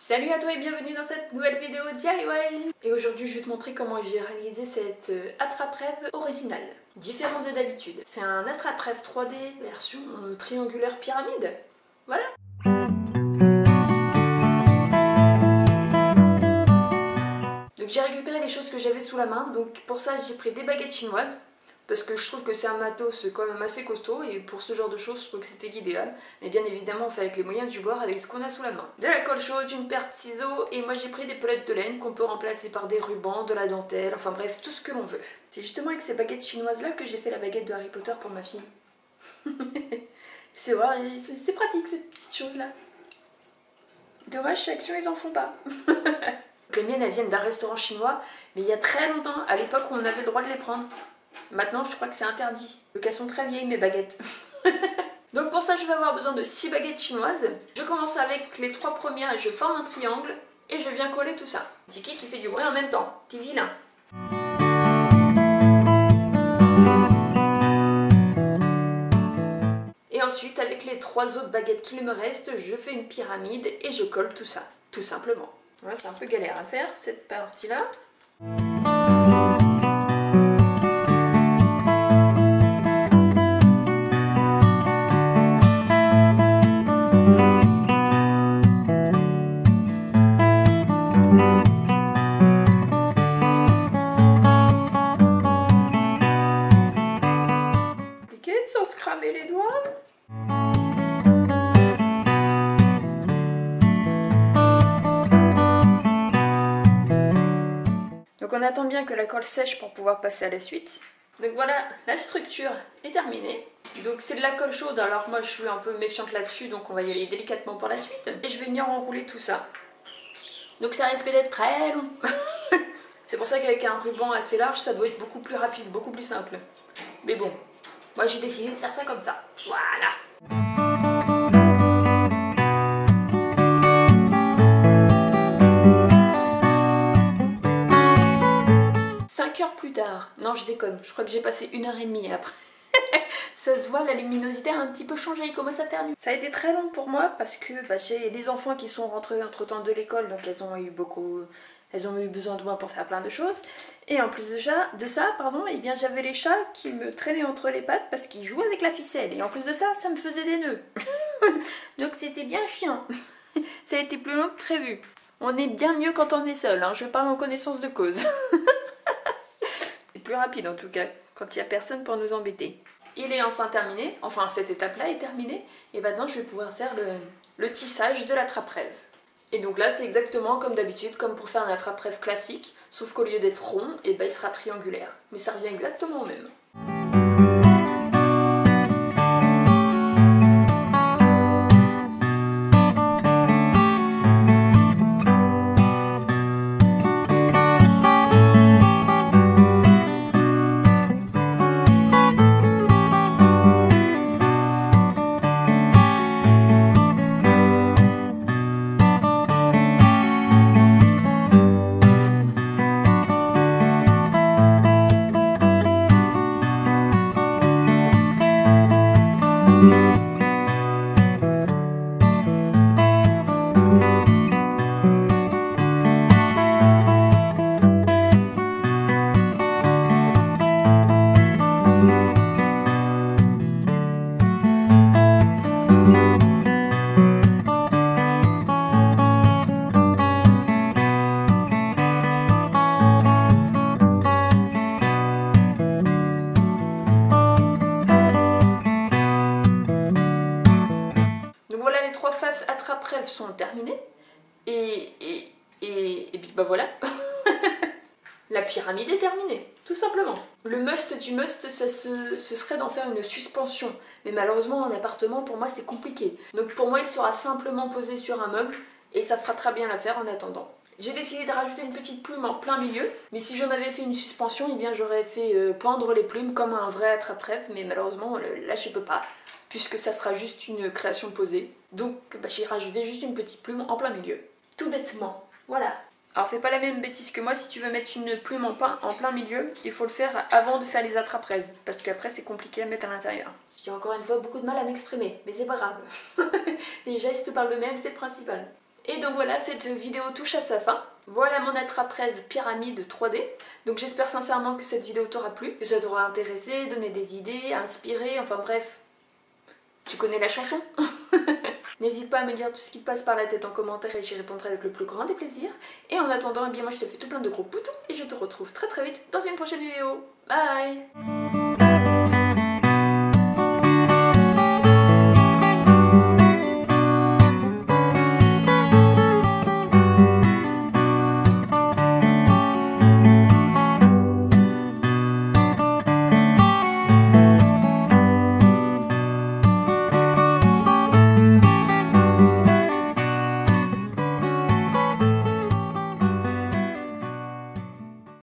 Salut à toi et bienvenue dans cette nouvelle vidéo DIY. Et aujourd'hui je vais te montrer comment j'ai réalisé cette attrape-rêve originale, différent de d'habitude. C'est un attrape-rêve 3D version triangulaire pyramide. Voilà. Donc j'ai récupéré les choses que j'avais sous la main, donc pour ça j'ai pris des baguettes chinoises. Parce que je trouve que c'est un matos quand même assez costaud et pour ce genre de choses je trouve que c'était l'idéal. Mais bien évidemment on fait avec les moyens du bord, avec ce qu'on a sous la main. De la colle chaude, une paire de ciseaux et moi j'ai pris des pelotes de laine qu'on peut remplacer par des rubans, de la dentelle, enfin bref tout ce que l'on veut. C'est justement avec ces baguettes chinoises là que j'ai fait la baguette de Harry Potter pour ma fille. C'est vrai, c'est pratique cette petite chose là. Dommage chez Action ils en font pas. Les miennes elles viennent d'un restaurant chinois mais il y a très longtemps, à l'époque où on avait le droit de les prendre. Maintenant, je crois que c'est interdit. Donc elles sont très vieilles mes baguettes. Donc pour ça, je vais avoir besoin de 6 baguettes chinoises. Je commence avec les 3 premières et je forme un triangle. Et je viens coller tout ça. Tiki qui fait du bruit en même temps. Petit vilain. Et ensuite, avec les 3 autres baguettes qu'il me reste, je fais une pyramide et je colle tout ça. Tout simplement. Voilà, c'est un peu galère à faire cette partie-là. Sans se cramer les doigts. Donc on attend bien que la colle sèche pour pouvoir passer à la suite. Donc voilà, la structure est terminée. Donc c'est de la colle chaude, alors moi je suis un peu méfiante là-dessus, donc on va y aller délicatement pour la suite. Et je vais venir enrouler tout ça. Donc ça risque d'être très long. C'est pour ça qu'avec un ruban assez large, ça doit être beaucoup plus rapide, beaucoup plus simple. Mais bon. Moi j'ai décidé de faire ça comme ça. Voilà. 5 heures plus tard. Non, je déconne. Je crois que j'ai passé 1h30 après. Ça se voit, la luminosité a un petit peu changé. Il commence à faire nuit. Ça a été très long pour moi parce que j'ai les enfants qui sont rentrés entre temps de l'école. Donc elles ont eu besoin de moi pour faire plein de choses. Et en plus de ça, eh bien j'avais les chats qui me traînaient entre les pattes parce qu'ils jouaient avec la ficelle. Et en plus de ça, ça me faisait des nœuds. Donc c'était bien chiant. Ça a été plus long que prévu. On est bien mieux quand on est seul, hein. Je parle en connaissance de cause. C'est plus rapide en tout cas, quand il n'y a personne pour nous embêter. Il est enfin terminé, enfin cette étape-là est terminée. Et maintenant je vais pouvoir faire le tissage de l'attrape-rêve. Et donc là c'est exactement comme d'habitude, comme pour faire un attrape-rêve classique, sauf qu'au lieu d'être rond, et ben il sera triangulaire. Mais ça revient exactement au même. Attrape-rêve sont terminées et puis bah voilà. La pyramide est terminée, tout simplement. Le must du must, ce serait d'en faire une suspension. Mais malheureusement, en appartement, pour moi, c'est compliqué. Donc pour moi, il sera simplement posé sur un meuble et ça fera très bien l'affaire en attendant. J'ai décidé de rajouter une petite plume en plein milieu. Mais si j'en avais fait une suspension, eh bien j'aurais fait pendre les plumes comme un vrai attrape-rêve. Mais malheureusement, là, je peux pas. Puisque ça sera juste une création posée. Donc bah, j'ai rajouté juste une petite plume en plein milieu. Tout bêtement. Voilà. Alors fais pas la même bêtise que moi, si tu veux mettre une plume en plein milieu, il faut le faire avant de faire les attrape-rêves, parce qu'après c'est compliqué à mettre à l'intérieur. J'ai encore une fois beaucoup de mal à m'exprimer, mais c'est pas grave. Les gestes parlent d'eux-mêmes, c'est le principal. Et donc voilà, cette vidéo touche à sa fin. Voilà mon attrape-rêve pyramide 3D. Donc j'espère sincèrement que cette vidéo t'aura plu, que ça t'aura intéressé, donné des idées, inspiré, enfin bref, tu connais la chanson. N'hésite pas à me dire tout ce qui te passe par la tête en commentaire et j'y répondrai avec le plus grand des plaisirs. Et en attendant, eh bien moi je te fais tout plein de gros poutous et je te retrouve très vite dans une prochaine vidéo. Bye!